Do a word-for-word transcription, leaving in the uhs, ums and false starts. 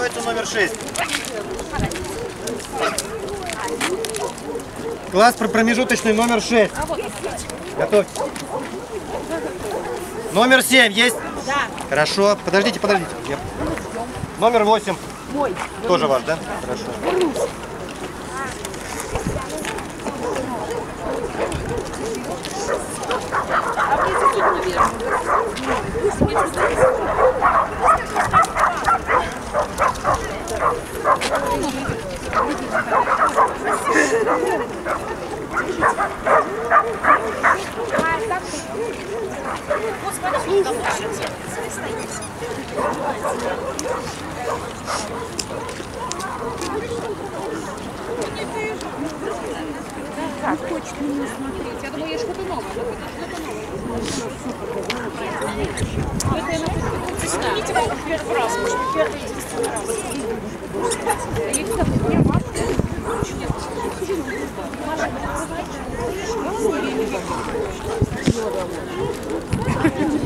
Готовится номер шесть. Класс промежуточный номер шесть. Готовь. Номер семь есть? Да. Хорошо. Подождите, подождите. Я... Номер восемь. Мой. Тоже ваш, да? Хорошо. Вернусь. Так, хочет меня смотреть. Я думаю, я что-то новое. Это я на Снимите его в первый раз, может, первый единственный раз. Я не знаю, я